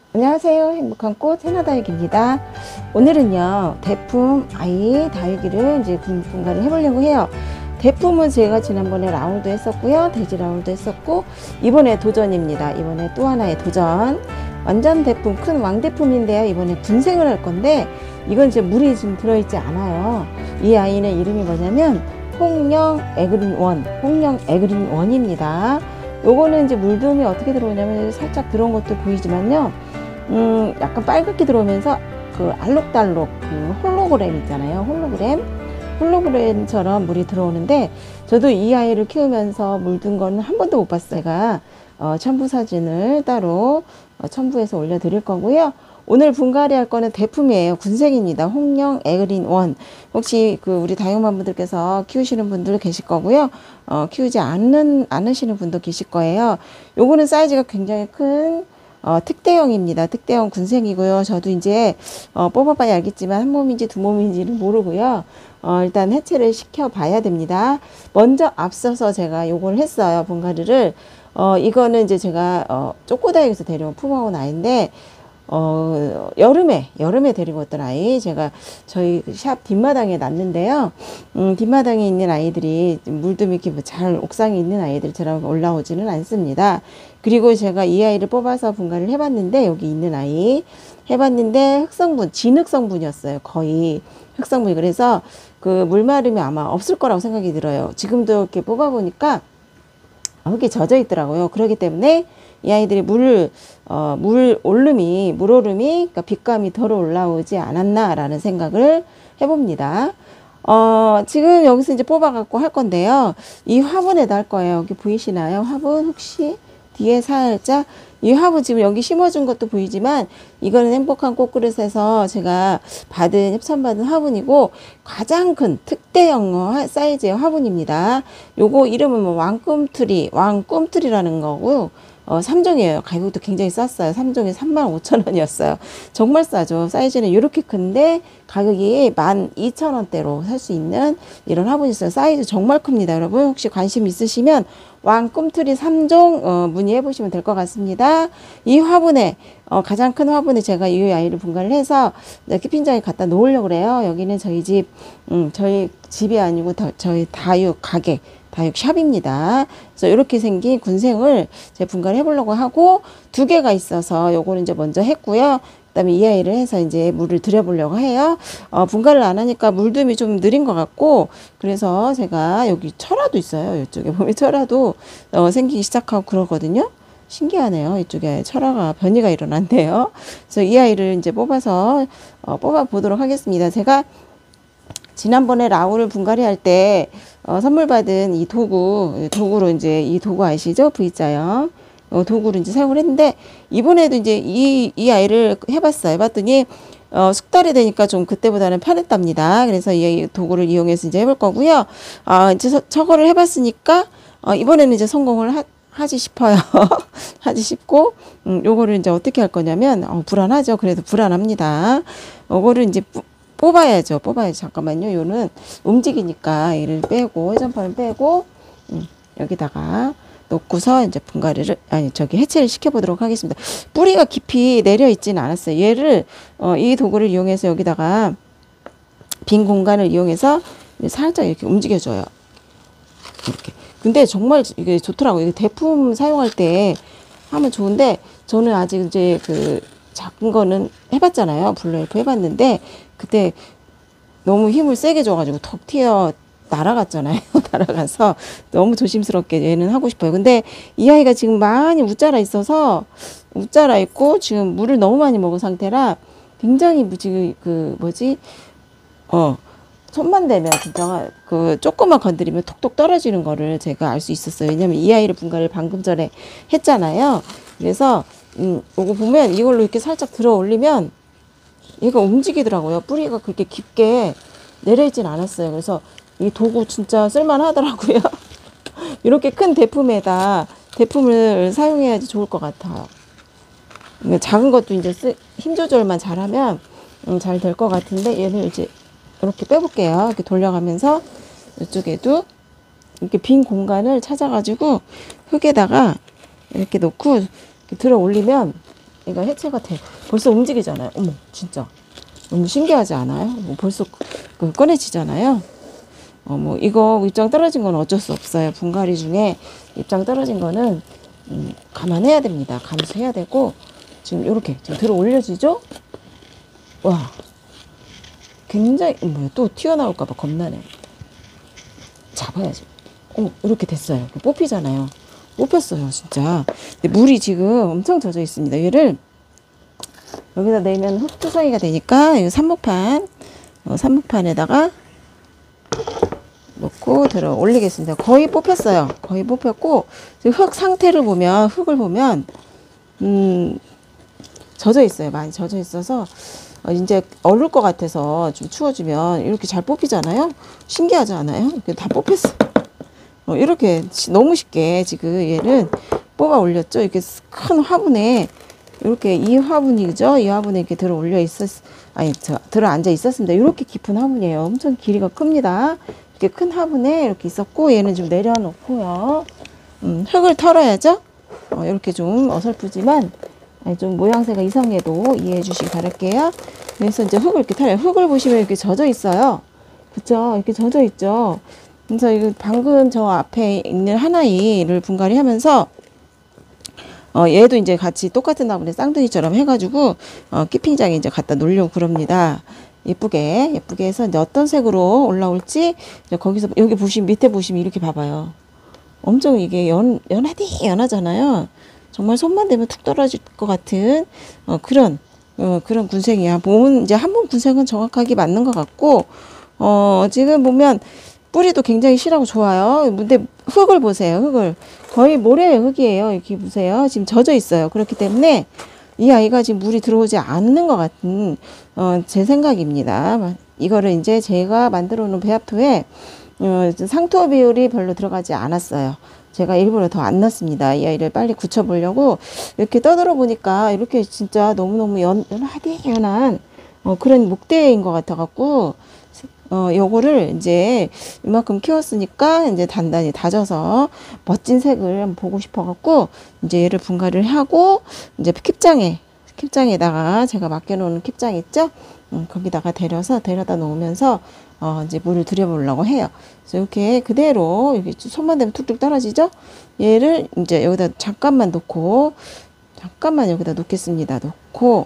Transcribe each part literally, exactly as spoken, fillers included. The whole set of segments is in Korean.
안녕하세요. 행복한 꽃 해나다육입니다. 오늘은요 대품 아이 다육이를 이제 분갈이 해보려고 해요. 대품은 제가 지난번에 라울도 했었고요, 돼지 라울도 했었고, 이번에 도전입니다. 이번에 또 하나의 도전, 완전 대품, 큰 왕대품인데요. 이번에 군생을 할 건데 이건 이제 물이 지금 들어있지 않아요. 이 아이는 이름이 뭐냐면 홍령 에그린 원, 홍령 에그린 원입니다. 요거는 이제 물듬이 어떻게 들어오냐면 살짝 들어온 것도 보이지만요, 음, 약간 빨갛게 들어오면서 그 알록달록 그 홀로그램 있잖아요. 홀로그램. 홀로그램처럼 물이 들어오는데, 저도 이 아이를 키우면서 물든 거는 한 번도 못 봤어요. 제가 어, 첨부 사진을 따로 어, 첨부해서 올려드릴 거고요. 오늘 분갈이 할 거는 대품이에요. 군생입니다. 홍령 에그린 원. 혹시 그 우리 다육맘분들께서 키우시는 분들 계실 거고요. 어, 키우지 않는, 않으시는 분도 계실 거예요. 요거는 사이즈가 굉장히 큰 어, 특대형입니다. 특대형 군생이고요. 저도 이제 어, 뽑아봐야 알겠지만 한 몸인지 두 몸인지는 모르고요. 어, 일단 해체를 시켜봐야 됩니다. 먼저 앞서서 제가 요걸 했어요. 분갈이를. 어, 이거는 이제 제가 어, 쪼꼬다육에서 데려온 품어온 아이인데, 어, 여름에, 여름에 데리고 왔던 아이, 제가 저희 샵 뒷마당에 놨는데요. 음, 뒷마당에 있는 아이들이 물듬이 이렇게 잘 옥상에 있는 아이들처럼 올라오지는 않습니다. 그리고 제가 이 아이를 뽑아서 분갈이를 해봤는데, 여기 있는 아이 해봤는데 흑성분, 진흙성분이었어요. 거의 흑성분이. 그래서 그 물마름이 아마 없을 거라고 생각이 들어요. 지금도 이렇게 뽑아보니까 흙이 젖어 있더라고요. 그렇기 때문에 이 아이들이 물, 어, 물 오름이, 물 오름이, 그러니까 빛감이 덜 올라오지 않았나라는 생각을 해봅니다. 어, 지금 여기서 이제 뽑아갖고 할 건데요. 이 화분에다 할 거예요. 여기 보이시나요? 화분 혹시 뒤에 살짝, 이 화분 지금 여기 심어준 것도 보이지만, 이거는 행복한 꽃그릇에서 제가 받은, 협찬받은 화분이고, 가장 큰 특대형 사이즈의 화분입니다. 요거 이름은 뭐 왕꿈틀이, 왕꿈틀이라는 거고, 어, 삼 종이에요. 가격도 굉장히 쌌어요. 삼 종에 삼만 오천 원이었어요. 정말 싸죠. 사이즈는 이렇게 큰데 가격이 만 이천 원대로 살 수 있는 이런 화분이 있어요. 사이즈 정말 큽니다. 여러분 혹시 관심 있으시면 왕꿈틀이 삼 종 어, 문의해 보시면 될 것 같습니다. 이 화분에 어, 가장 큰 화분에 제가 이 아이를 분갈이를 해서 키핑장에 갖다 놓으려고 그래요. 여기는 저희 집, 음, 저희 집이 아니고 다, 저희 다육 가게, 다육샵입니다. 그래서 이렇게 생긴 군생을 제가 분갈이 해보려고 하고, 두 개가 있어서 요거는 이제 먼저 했고요. 그다음에 이 아이를 해서 이제 물을 들여보려고 해요. 어, 분갈이를 안 하니까 물듬이 좀 느린 것 같고, 그래서 제가 여기 철화도 있어요. 이쪽에 보면 철화도 어, 생기기 시작하고 그러거든요. 신기하네요. 이쪽에 철화가 변이가 일어났네요. 그래서 이 아이를 이제 뽑아서 어, 뽑아 보도록 하겠습니다. 제가 지난번에 라울을 분갈이 할 때 어, 선물 받은 이 도구, 도구로 이제 이 도구 아시죠? V자형. 어, 도구를 이제 사용을 했는데, 이번에도 이제 이, 이 아이를 해봤어요. 해봤더니, 어, 숙달이 되니까 좀 그때보다는 편했답니다. 그래서 이 도구를 이용해서 이제 해볼 거고요. 아, 이제 서, 저거를 해봤으니까, 어, 이번에는 이제 성공을 하, 하지 싶어요. 하지 싶고, 음, 요거를 이제 어떻게 할 거냐면, 어, 불안하죠. 그래도 불안합니다. 요거를 이제 뽑아야죠. 뽑아야죠. 잠깐만요. 요는 움직이니까 얘를 빼고, 회전판을 빼고, 음, 여기다가 놓고서 이제 분갈이를, 아니, 저기 해체를 시켜보도록 하겠습니다. 뿌리가 깊이 내려 있지는 않았어요. 얘를, 어, 이 도구를 이용해서 여기다가 빈 공간을 이용해서 살짝 이렇게 움직여줘요. 이렇게. 근데 정말 이게 좋더라고요. 이게 대품 사용할 때 하면 좋은데, 저는 아직 이제 그 작은 거는 해봤잖아요. 블루엘프 해봤는데, 그때 너무 힘을 세게 줘가지고 턱 튀어 날아갔잖아요. 날아가서 너무 조심스럽게 얘는 하고 싶어요. 근데 이 아이가 지금 많이 웃자라 있어서, 웃자라 있고 지금 물을 너무 많이 먹은 상태라 굉장히 지금 그 뭐지, 어, 손만 대면 진짜 그 조금만 건드리면 톡톡 떨어지는 거를 제가 알 수 있었어요. 왜냐면 이 아이를 분갈이를 방금 전에 했잖아요. 그래서 음, 이거 보면 이걸로 이렇게 살짝 들어 올리면 얘가 움직이더라고요. 뿌리가 그렇게 깊게 내려있진 않았어요. 그래서 이 도구 진짜 쓸만하더라고요. 이렇게 큰 대품에다 대품을 사용해야지 좋을 것 같아요. 작은 것도 이제 쓰, 힘 조절만 잘하면 음, 잘 될 것 같은데, 얘를 이제 이렇게 빼볼게요. 이렇게 돌려가면서 이쪽에도 이렇게 빈 공간을 찾아가지고 흙에다가 이렇게 놓고 이렇게 들어 올리면 이거 해체가 돼. 벌써 움직이잖아요. 어머, 진짜. 너무 신기하지 않아요? 뭐 벌써 그 꺼내지잖아요. 어, 뭐, 이거 입장 떨어진 건 어쩔 수 없어요. 분갈이 중에 입장 떨어진 거는, 음, 감안해야 됩니다. 감수해야 되고, 지금 요렇게, 지금 들어 올려지죠? 와. 굉장히, 뭐야, 또 튀어나올까봐 겁나네. 잡아야지. 어, 이렇게 됐어요. 뽑히잖아요. 뽑혔어요, 진짜. 근데 물이 지금 엄청 젖어 있습니다. 얘를 여기다 내면 흙투성이가 되니까, 이 산목판, 어, 산목판에다가 놓고 들어 올리겠습니다. 거의 뽑혔어요. 거의 뽑혔고, 지금 흙 상태를 보면, 흙을 보면, 음, 젖어 있어요. 많이 젖어 있어서, 어, 이제 얼을 것 같아서 좀 추워지면 이렇게 잘 뽑히잖아요. 신기하지 않아요? 이렇게 다 뽑혔어. 어, 이렇게 너무 쉽게 지금 얘를 뽑아 올렸죠. 이렇게 큰 화분에 이렇게 이 화분이죠. 이 화분에 이렇게 들어 올려 있었, 아니, 저, 들어 앉아 있었습니다. 이렇게 깊은 화분이에요. 엄청 길이가 큽니다. 이렇게 큰 화분에 이렇게 있었고, 얘는 좀 내려놓고요. 음, 흙을 털어야죠. 어, 이렇게 좀 어설프지만, 아니, 좀 모양새가 이상해도 이해해 주시기 바랄게요. 그래서 이제 흙을 이렇게 털어요. 흙을 보시면 이렇게 젖어 있어요. 그쵸? 이렇게 젖어 있죠. 그래서 이거 방금 저 앞에 있는 하나이를 분갈이 하면서 어 얘도 이제 같이 똑같은 화분에 쌍둥이처럼 해가지고 어 키핑장에 이제 갖다 놓으려고 그럽니다. 예쁘게 예쁘게 해서 이제 어떤 색으로 올라올지 이제 거기서 여기 보시면 밑에 보시면 이렇게 봐봐요. 엄청 이게 연 연하디 연하잖아요. 정말 손만 대면 툭 떨어질 것 같은 어 그런 어 그런 군생이야. 보면 이제 한 번 군생은 정확하게 맞는 것 같고 어 지금 보면 뿌리도 굉장히 실하고 좋아요. 근데 흙을 보세요. 흙을. 거의 모래 흙이에요. 이렇게 보세요. 지금 젖어 있어요. 그렇기 때문에 이 아이가 지금 물이 들어오지 않는 것 같은 어, 제 생각입니다. 이거를 이제 제가 만들어 놓은 배합토에 어, 상토 비율이 별로 들어가지 않았어요. 제가 일부러 더 안 넣습니다. 이 아이를 빨리 굳혀보려고 이렇게 떠들어 보니까 이렇게 진짜 너무너무 연, 연하디 연한 어, 그런 목대인 것 같아갖고 어, 요거를 이제 이만큼 키웠으니까 이제 단단히 다져서 멋진 색을 한번 보고 싶어갖고 이제 얘를 분갈이를 하고 이제 킵장에, 킵장에다가 제가 맡겨놓은 킵장 있죠? 음, 거기다가 데려서 데려다 놓으면서 어, 이제 물을 들여보려고 해요. 그래서 이렇게 그대로 이렇게 손만 대면 툭툭 떨어지죠? 얘를 이제 여기다 잠깐만 놓고 잠깐만 여기다 놓겠습니다. 놓고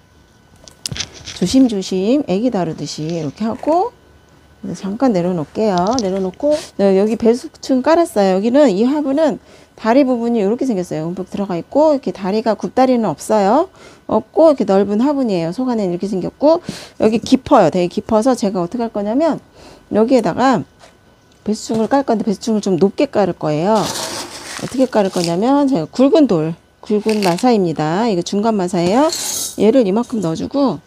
조심조심 애기 다루듯이 이렇게 하고 잠깐 내려놓을게요. 내려놓고 네, 여기 배수층 깔았어요. 여기는 이 화분은 다리 부분이 이렇게 생겼어요. 움푹 들어가 있고 이렇게 다리가 굽다리는 없어요. 없고 이렇게 넓은 화분이에요. 속 안에는 이렇게 생겼고 여기 깊어요. 되게 깊어서 제가 어떻게 할 거냐면 여기에다가 배수층을 깔 건데 배수층을 좀 높게 깔을 거예요. 어떻게 깔을 거냐면 제가 굵은 돌, 굵은 마사입니다. 이거 중간 마사예요. 얘를 이만큼 넣어주고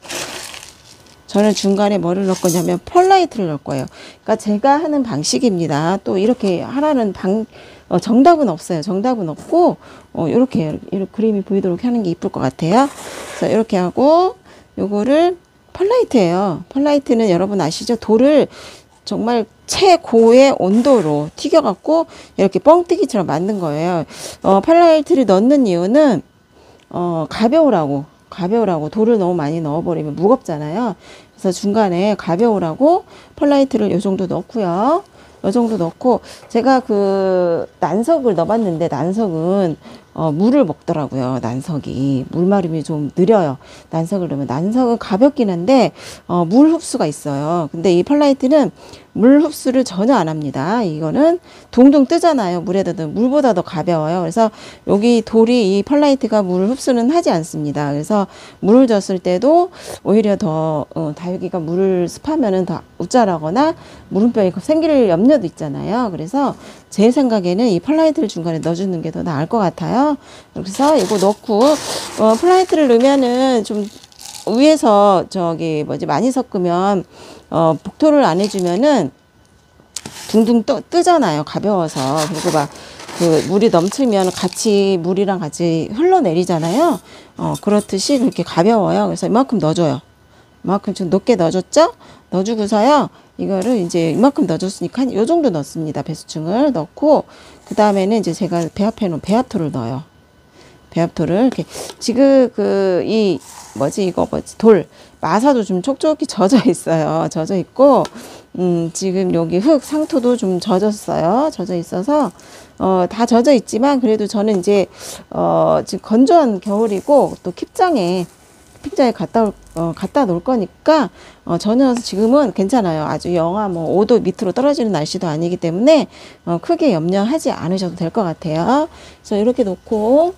저는 중간에 뭐를 넣을 거냐면 펄라이트를 넣을 거예요. 그러니까 제가 하는 방식입니다. 또 이렇게 하라는 방, 어, 정답은 없어요. 정답은 없고, 어, 이렇게, 이렇게 그림이 보이도록 하는 게 이쁠 것 같아요. 그래서 이렇게 하고, 요거를 펄라이트예요. 펄라이트는 여러분 아시죠? 돌을 정말 최고의 온도로 튀겨갖고 이렇게 뻥튀기처럼 만든 거예요. 어, 펄라이트를 넣는 이유는, 어, 가벼우라고. 가벼우라고 돌을 너무 많이 넣어버리면 무겁잖아요. 그래서 중간에 가벼우라고 펄라이트를 요 정도 넣고요. 요 정도 넣고 제가 그 난석을 넣어봤는데 난석은 어, 물을 먹더라고요. 난석이 물마름이 좀 느려요. 난석을 넣으면 난석은 가볍긴 한데 어, 물 흡수가 있어요. 근데 이 펄라이트는 물 흡수를 전혀 안 합니다. 이거는 둥둥 뜨잖아요. 물에다 넣으면 물보다 더 가벼워요. 그래서 여기 돌이 이 펄라이트가 물 흡수는 하지 않습니다. 그래서 물을 줬을 때도 오히려 더 어, 다육이가 물을 습하면은 더 우짜라거나 물음병이 생길 염려도 있잖아요. 그래서 제 생각에는 이 펄라이트를 중간에 넣어주는 게 더 나을 것 같아요. 그래서 이거 넣고 어, 펄라이트를 넣으면은 좀 위에서 저기 뭐지 많이 섞으면 어, 복토를 안 해주면은 둥둥 떠, 뜨잖아요. 가벼워서. 그리고 막 그 물이 넘치면 같이 물이랑 같이 흘러내리잖아요. 어, 그렇듯이 그렇게 가벼워요. 그래서 이만큼 넣어줘요. 이만큼 좀 높게 넣어줬죠? 넣어주고서요. 이거를 이제 이만큼 넣어줬으니까 한 요 정도 넣습니다. 배수층을 넣고 그 다음에는 이제 제가 배합해 놓은 배합토를 넣어요. 배합토를 이렇게 지금 그 이 뭐지 이거 뭐지 돌 마사도 좀 촉촉히 젖어 있어요. 젖어 있고 음 지금 여기 흙 상토도 좀 젖었어요. 젖어 있어서 어 다 젖어 있지만 그래도 저는 이제 어 지금 건조한 겨울이고 또 킵장에 픽자에 갖다 올, 어, 갖다 놓을 거니까 어, 저는 지금은 괜찮아요. 아주 영하 뭐 오 도 밑으로 떨어지는 날씨도 아니기 때문에 어, 크게 염려하지 않으셔도 될 것 같아요. 그래서 이렇게 놓고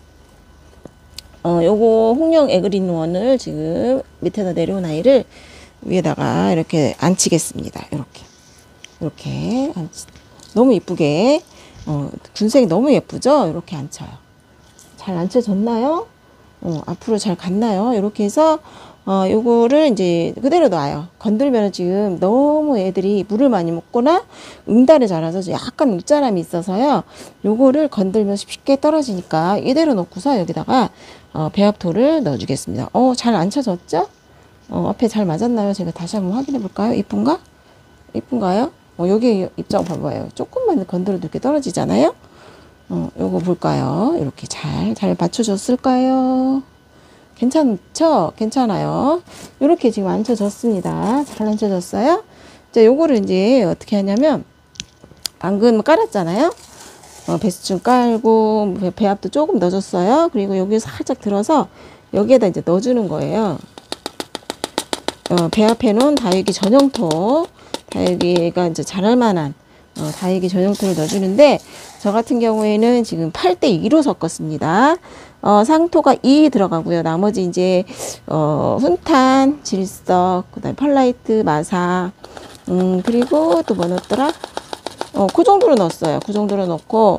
어, 요거 홍영 에그린 원을 지금 밑에다 내려온 아이를 위에다가 이렇게 앉히겠습니다. 이렇게 이렇게 앉히, 너무 이쁘게 어, 군색이 너무 예쁘죠? 이렇게 앉혀요. 잘 앉혀졌나요? 어, 앞으로 잘 갔나요? 이렇게 해서 어, 요거를 이제 그대로 놔요. 건들면 지금 너무 애들이 물을 많이 먹거나 응달에 자라서 약간 웃자람이 있어서요. 요거를 건들면 쉽게 떨어지니까 이대로 놓고서 여기다가 어, 배합토를 넣어주겠습니다. 어, 잘 앉혀졌죠? 어, 앞에 잘 맞았나요? 제가 다시 한번 확인해 볼까요? 이쁜가? 이쁜가요? 어, 여기 입장 봐봐요. 조금만 건드려도 이렇게 떨어지잖아요? 어, 요거 볼까요? 이렇게 잘, 잘 맞춰졌을까요? 괜찮죠? 괜찮아요. 이렇게 지금 앉혀졌습니다. 잘 앉혀졌어요? 자, 요거를 이제 어떻게 하냐면, 방금 깔았잖아요? 어, 배수층 깔고, 배합도 조금 넣어줬어요. 그리고 여기 살짝 들어서, 여기에다 이제 넣어주는 거예요. 어, 배합해 놓은 다육이 전용토, 다육이가 이제 자랄 만한, 어, 다육이 전용토를 넣어주는데, 저 같은 경우에는 지금 팔 대 이로 섞었습니다. 어, 상토가 이 들어가고요. 나머지 이제, 어, 훈탄, 질석, 그 다음에 펄라이트, 마사, 음, 그리고 또 뭐 넣었더라? 어, 그 정도로 넣었어요. 그 정도로 넣고,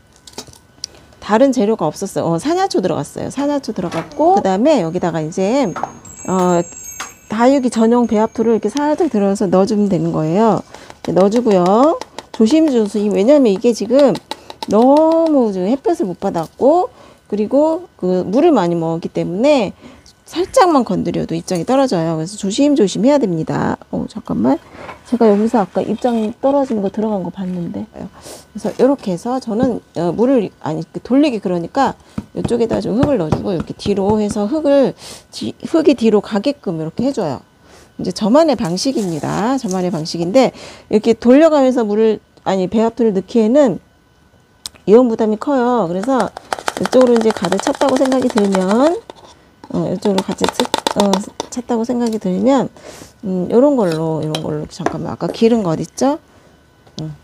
다른 재료가 없었어요. 어, 산야초 들어갔어요. 산야초 들어갔고, 그 다음에 여기다가 이제, 어, 다육이 전용 배합토를 이렇게 살짝 들어서 넣어주면 되는 거예요. 넣어주고요. 조심조심. 왜냐면 이게 지금 너무 햇볕을 못 받았고, 그리고 그 물을 많이 먹었기 때문에 살짝만 건드려도 입장이 떨어져요. 그래서 조심조심 해야 됩니다. 어, 잠깐만. 제가 여기서 아까 입장 떨어지는 거 들어간 거 봤는데. 그래서 이렇게 해서 저는 어, 물을, 아니, 돌리기 그러니까 이쪽에다 좀 흙을 넣어주고 이렇게 뒤로 해서 흙을, 뒤, 흙이 뒤로 가게끔 이렇게 해줘요. 이제 저만의 방식입니다. 저만의 방식인데, 이렇게 돌려가면서 물을, 아니, 배합토를 넣기에는 이온 부담이 커요. 그래서 이쪽으로 이제 가득 찼다고 생각이 들면, 어, 이쪽으로 가득 어, 찼다고 생각이 들면, 음, 요런 걸로, 요런 걸로, 잠깐만, 아까 기른 거 어딨죠? 음.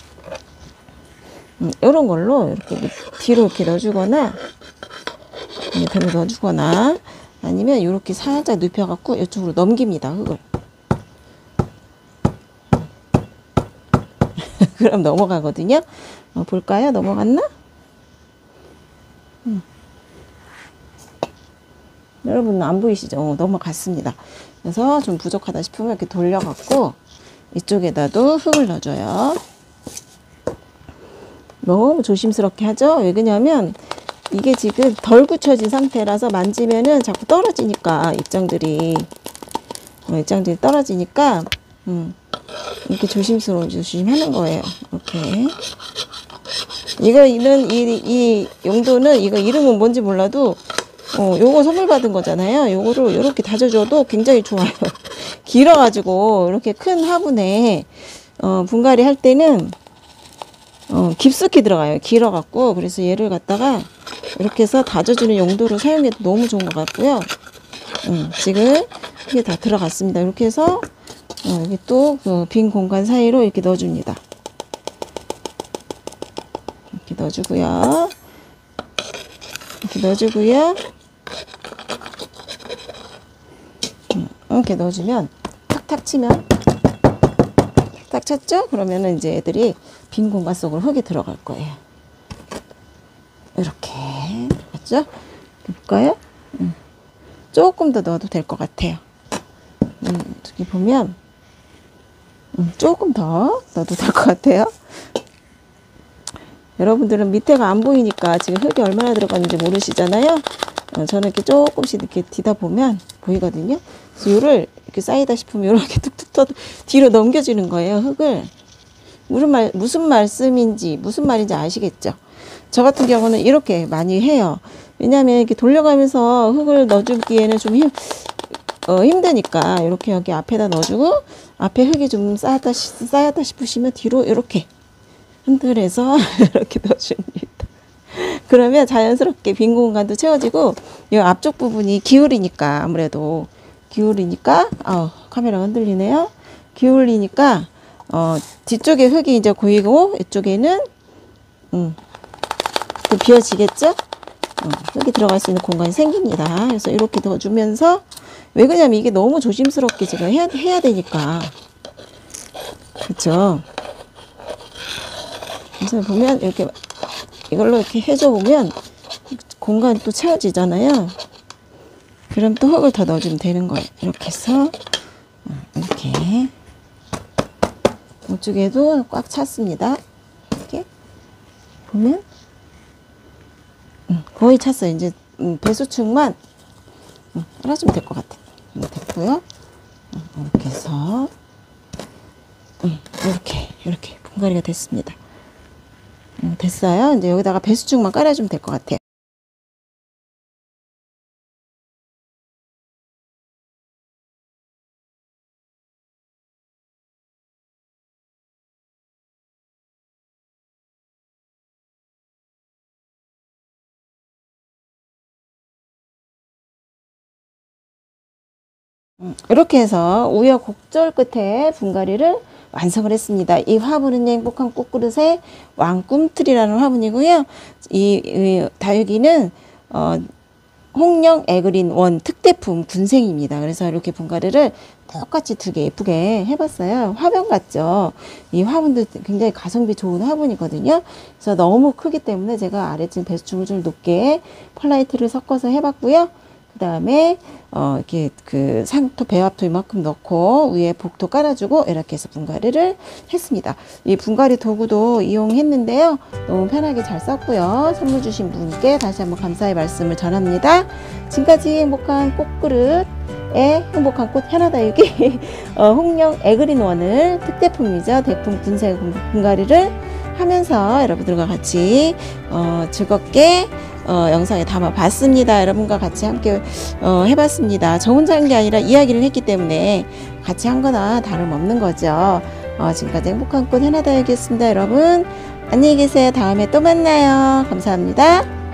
음, 요런 걸로 이렇게 뒤로 이렇게 넣어주거나, 뒤로 넣어주거나, 아니면 이렇게 살짝 눕혀갖고 이쪽으로 넘깁니다. 흙을. 그럼 넘어가거든요. 어, 볼까요? 넘어갔나? 음. 여러분 안 보이시죠? 어, 넘어갔습니다. 그래서 좀 부족하다 싶으면 이렇게 돌려갖고 이쪽에다도 흙을 넣어줘요. 너무 조심스럽게 하죠? 왜 그러냐면 이게 지금 덜 굳혀진 상태라서 만지면은 자꾸 떨어지니까 입장들이 어, 입장들이 떨어지니까 음, 이렇게 조심스러워 조심하는 거예요. 이렇게 이거는 이, 이 용도는 이거 이름은 뭔지 몰라도 어, 요거 선물 받은 거잖아요. 요거를 이렇게 다져줘도 굉장히 좋아요. 길어가지고 이렇게 큰 화분에 어, 분갈이 할 때는 어, 깊숙이 들어가요. 길어갖고 그래서 얘를 갖다가 이렇게 해서 다져주는 용도로 사용해도 너무 좋은 것 같고요. 음, 지금 이게 다 들어갔습니다. 이렇게 해서 어, 여기 또 그 빈 공간 사이로 이렇게 넣어줍니다. 이렇게 넣어주고요. 이렇게 넣어주고요. 음, 이렇게 넣어주면 탁탁 치면 탁탁 쳤죠? 그러면은 이제 애들이 빈 공간 속으로 흙이 들어갈 거예요. 이렇게 맞죠? 볼까요? 음. 조금 더 넣어도 될 것 같아요. 음, 여기 보면 음, 조금 더 넣어도 될 것 같아요. 여러분들은 밑에가 안 보이니까 지금 흙이 얼마나 들어갔는지 모르시잖아요. 어, 저는 이렇게 조금씩 이렇게 디다 보면 보이거든요. 그래서 요를 이렇게 쌓이다 싶으면 이렇게 툭툭 터 뒤로 넘겨주는 거예요. 흙을. 무슨 말, 무슨 말씀인지, 무슨 말인지 아시겠죠? 저 같은 경우는 이렇게 많이 해요. 왜냐하면 이렇게 돌려가면서 흙을 넣어주기에는 좀 힘, 어, 힘드니까 이렇게 여기 앞에다 넣어주고, 앞에 흙이 좀 쌓였다, 쌓였다 싶으시면 뒤로 이렇게 흔들어서 이렇게 넣어줍니다. 그러면 자연스럽게 빈 공간도 채워지고, 이 앞쪽 부분이 기울이니까, 아무래도 기울이니까, 아 카메라가 흔들리네요. 기울이니까 어, 뒤쪽에 흙이 이제 고이고 이쪽에는 음, 또 비어지겠죠? 어, 흙이 들어갈 수 있는 공간이 생깁니다. 그래서 이렇게 넣어주면서, 왜 그러냐면 이게 너무 조심스럽게 제가 해야, 해야 되니까. 그렇죠? 그래서 보면 이렇게 이걸로 이렇게 해줘 보면 공간이 또 채워지잖아요. 그럼 또 흙을 더 넣어주면 되는 거예요. 이렇게 해서 이렇게 이쪽에도 꽉 찼습니다. 이렇게 보면 거의 찼어요. 이제 배수축만 깔아주면 될 것 같아요. 됐고요. 이렇게 해서 이렇게 이렇게 분갈이가 됐습니다. 됐어요. 이제 여기다가 배수축만 깔아주면 될 것 같아요. 이렇게 해서 우여곡절 끝에 분갈이를 완성을 했습니다. 이 화분은 행복한 꽃그릇의 왕꿈틀이라는 화분이고요. 이, 이 다육이는 어, 홍령 에그린 원 특대품 군생입니다. 그래서 이렇게 분갈이를 똑같이 두 개 예쁘게 해봤어요. 화분 같죠? 이 화분도 굉장히 가성비 좋은 화분이거든요. 그래서 너무 크기 때문에 제가 아래층 배수축을 좀 높게 펄라이트를 섞어서 해봤고요. 그 다음에 어 이렇게 그 상토 배합토 이만큼 넣고 위에 복도 깔아주고 이렇게 해서 분갈이를 했습니다. 이 분갈이 도구도 이용했는데요. 너무 편하게 잘 썼고요. 선물 주신 분께 다시 한번 감사의 말씀을 전합니다. 지금까지 행복한 꽃그릇의 행복한 꽃 현아다육이 어, 홍령 에그린 원을 특대품이죠. 대품 군생 분갈이를 하면서 여러분들과 같이 어, 즐겁게 어, 영상에 담아 봤습니다. 여러분과 같이 함께 어, 해봤습니다. 저 혼자 한 게 아니라 이야기를 했기 때문에 같이 한 거나 다름없는 거죠. 어, 지금까지 행복한 꽃 현아다육이었습니다. 여러분 안녕히 계세요. 다음에 또 만나요. 감사합니다.